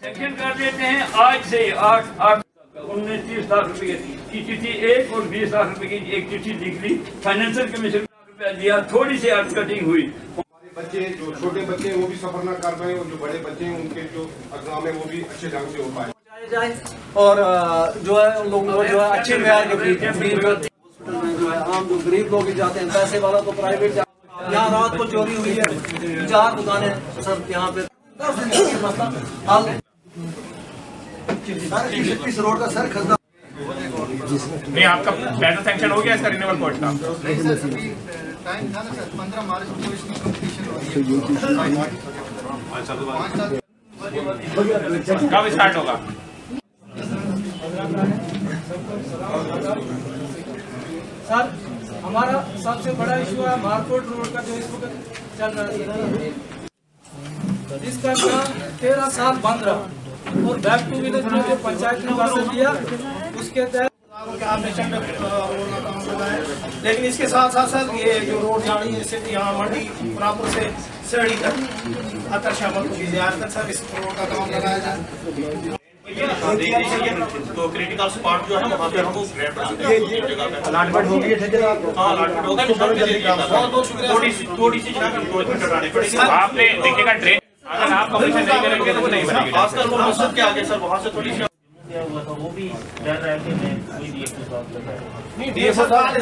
Section कर देते हैं आज से 19-30 लाख रुपए की चिट्ठी एक और 20 लाख रुपए की एक चिट्ठी लिख ली। फाइनेंशियल कमीशन रुपया दिया, थोड़ी सी अर्थ कटिंग हुई। बच्चे जो छोटे बच्चे हैं वो भी सफर ना कर पाए और जो बड़े बच्चे हैं उनके जो एग्जाम है वो भी अच्छे ढंग से हो पाए और जो है उन लोगों को जो है अच्छे मेयार के हॉस्पिटल में जो है आम जो गरीब लोग ही जाते हैं, पैसे वाला तो प्राइवेट जाते हैं। यहाँ रात को चोरी हुई है 4 दुकानें सर यहाँ पे रोड का सर खजना नहीं। आपका पैसा सैंक्शन हो गया इसका रिन्यूअल कोर्ट का? टाइम था ना सर, 15 मार्च को इसकी कंप्लीशन हो गई। कब स्टार्ट होगा? सर हमारा सबसे बड़ा इशू है मारकोट रोड का जो इस वक्त चल रहा है, इसका काम 13 साल बंद रहा और बैक टू विलेज जो पंचायत ने पैसे दिया उसके तहत लेकिन इसके साथ साथ सर ये जो रोड जा रही है यहाँ मंडी रामपुर से सड़ी तक अतर शामल तक सर इस रोड का काम लगाया जाए। तो क्रिटिकल स्पॉट जो है वहाँ पे हम अलॉटमेंट हो गई है, थोड़ी सी जगह कंट्रोल में करानी पड़ेगी। आपने देखिएगा ट्रेन अगर आप कमीशन नहीं करेंगे तो वो नहीं बनेगी। खासकर वो मकसद के आगे सर वहाँ से थोड़ी सी वो भी डर रहा है कि मैं कोई डीएफओ साहब लगा नहीं डीएफओ साहब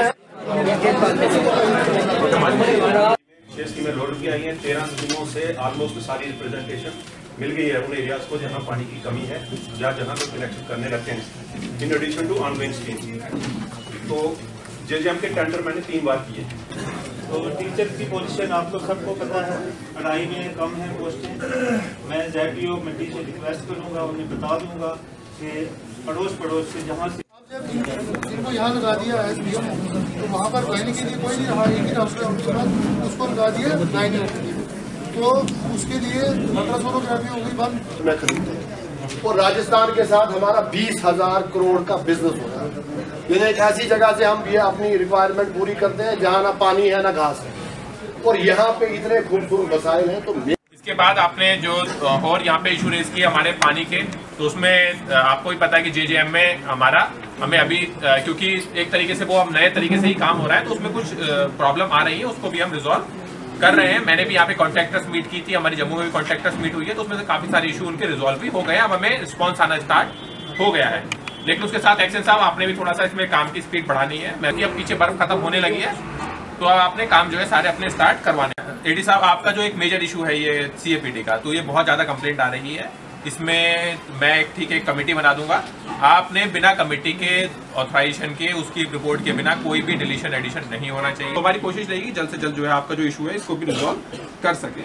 स्कीमें लोड की आई है। 13 स्कीमों से ऑलमोस्ट सारी रिप्रेजेंटेशन मिल गई है उन एरियाज को जहां पानी की कमी है या जहां पे कनेक्शन करने लगते हैं। In addition to ongoing scheme तो जेजेएम के टेंडर मैंने 3 बार किए। तो टीचर की पोजीशन आप लोग सबको पता है, पढ़ाई में कम है पोस्टें। मैं जेपीओ मंडी से रिक्वेस्ट करूंगा, उन्हें बता दूंगा कि पड़ोस से जहाँ से जिनको यहाँ लगा दिया है तो वहाँ पर रहने के लिए कोई नहीं रहा, एक ही रास्ते उसको लगा दिया लाइनिंग के लिए, तो उसके लिए अल्ट्रासोनोग्राफी हो गई बंद में खरीदते हैं। और राजस्थान के साथ हमारा 20,000 करोड़ का बिजनेस हो रहा है। यानी एक ऐसी जगह से हम ये अपनी रिक्वायरमेंट पूरी करते हैं जहाँ ना पानी है ना घास है और यहाँ पे इतने खूबसूरत वसाइल हैं। तो इसके बाद आपने जो और यहाँ पे इशू रेज किए हमारे पानी के, तो उसमें आपको भी पता है कि जेजेएम में हमें अभी क्योंकि एक तरीके से वो हम नए तरीके से ही काम हो रहा है तो उसमें कुछ प्रॉब्लम आ रही है, उसको भी हम रिजॉल्व कर रहे हैं। मैंने भी यहाँ पे कॉन्ट्रैक्टर्स मीट की थी, हमारी जम्मू में भी कॉन्ट्रैक्टर्स मीट हुई है, तो उसमें से काफी सारे इशू उनके रिजॉल्व भी हो गए। अब हमें रिस्पॉन्स आना स्टार्ट हो गया है। लेकिन उसके साथ एक्शन साहब आपने भी थोड़ा सा इसमें काम की स्पीड बढ़ानी है। मैं अब पीछे बर्फ खत्म होने लगी है तो अब आपने काम जो है सारे अपने स्टार्ट करवाने हैं। एडी साहब आपका जो एक मेजर इशू है ये CAPD का, तो ये बहुत ज्यादा कंप्लेंट आ रही है। इसमें मैं एक कमेटी बना दूंगा। आपने बिना कमेटी के ऑथराइजेशन के उसकी रिपोर्ट के बिना कोई भी डिलीशन एडिशन नहीं होना चाहिए। तो हमारी कोशिश रहेगी जल्द से जल्द जो है आपका जो इशू है इसको भी रिजॉल्व कर सके।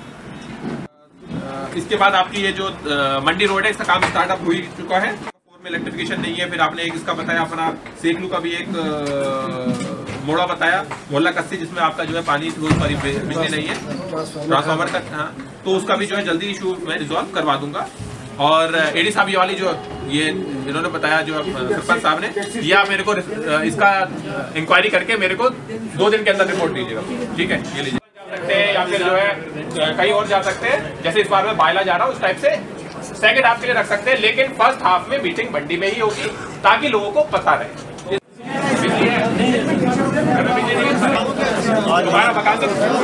इसके बाद आपकी ये जो मंडी रोड है इसका काम स्टार्टअप हो चुका है। में इलेक्ट्रिफिकेशन नहीं है। फिर आपने एक इसका बताया अपना सेकलू का भी एक मोड़ा बताया, मोहल्ला कस्सी, जिसमें आपका जो है पानी बिजली नहीं है, ट्रांसफार्मर का। हाँ, तो उसका भी जो है जल्दी इशू मैं रिजॉल्व करवा दूंगा। और एडी साहब ये वाली जो ये इन्होंने बताया जो सरपंच साहब ने, ये आप मेरे को इसका इंक्वायरी करके मेरे को 2 दिन के अंदर रिपोर्ट दीजिएगा, ठीक है? ये लीजिए सकते हैं या फिर जो है कहीं और जा सकते हैं, जैसे इस बार में बायला जा रहा हूँ उस टाइप से सेकंड हाफ के लिए रख सकते हैं, लेकिन फर्स्ट हाफ में मीटिंग मंडी में ही होगी ताकि लोगों को पता रहे। दोबारा मकान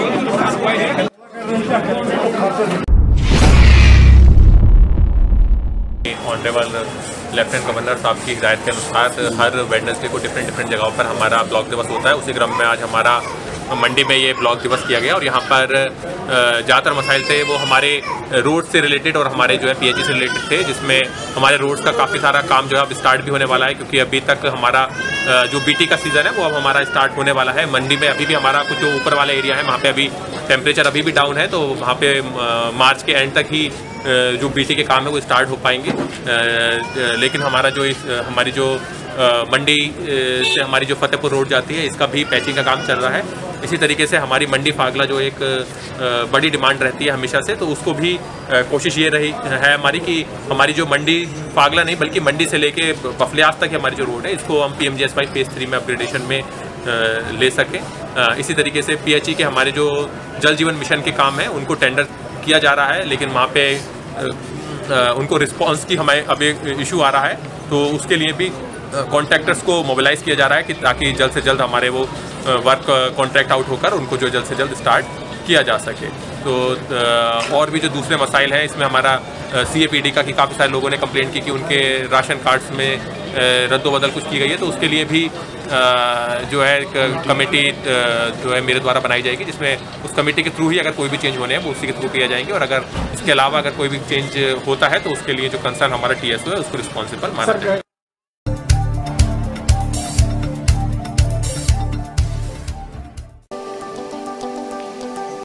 ऑनरेबल लेफ्टिनेंट गवर्नर साहब की हिदायत के अनुसार हर वेडनेसडे को डिफरेंट जगहों पर हमारा ब्लॉक दिवस होता है। उसी क्रम में आज हमारा मंडी में ये ब्लॉक दिवस किया गया और यहाँ पर ज़्यादातर मसाइल थे वो हमारे रोड से रिलेटेड और हमारे जो है PHE से रिलेटेड थे, जिसमें हमारे रोड्स का काफ़ी सारा काम जो है अब स्टार्ट भी होने वाला है, क्योंकि अभी तक हमारा जो BT का सीज़न है वो अब हमारा स्टार्ट होने वाला है। मंडी में अभी भी हमारा कुछ जो ऊपर वाला एरिया है वहाँ पे अभी टेम्परेचर अभी भी डाउन है, तो वहाँ पे मार्च के एंड तक ही जो BT के काम है वो स्टार्ट हो पाएंगे। लेकिन हमारा जो हमारी जो मंडी से हमारी जो फतेहपुर रोड जाती है इसका भी पैचिंग का काम चल रहा है। इसी तरीके से हमारी मंडी फागला जो एक बड़ी डिमांड रहती है हमेशा से, तो उसको भी कोशिश ये रही है हमारी कि हमारी जो मंडी फागला नहीं बल्कि मंडी से लेके बफलियास तक हमारी जो रोड है इसको हम PMGSY फेज़ 3 में अपग्रेडेशन में ले सकें। इसी तरीके से PHE के हमारे जो जल जीवन मिशन के काम है उनको टेंडर किया जा रहा है, लेकिन वहाँ पे उनको रिस्पांस की हमें अभी इशू आ रहा है, तो उसके लिए भी कॉन्ट्रैक्टर्स को मोबिलाइज किया जा रहा है कि ताकि जल्द से जल्द हमारे वो वर्क कॉन्ट्रैक्ट आउट होकर उनको जो जल्द से जल्द स्टार्ट किया जा सके। तो और भी जो दूसरे मसाइल हैं, इसमें हमारा CAPD का कि काफ़ी सारे लोगों ने कंप्लेंट की कि उनके राशन कार्ड्स में रद्दोबदल कुछ की गई है, तो उसके लिए भी जो है कमेटी जो है मेरे द्वारा बनाई जाएगी, जिसमें उस कमेटी के थ्रू ही अगर कोई भी चेंज होने हैं वो उसी के थ्रू किया जाएंगे, और अगर इसके अलावा अगर कोई भी चेंज होता है तो उसके लिए जो कंसर्न हमारा TSO है उसको रिस्पॉन्सिबल माना जाएगा।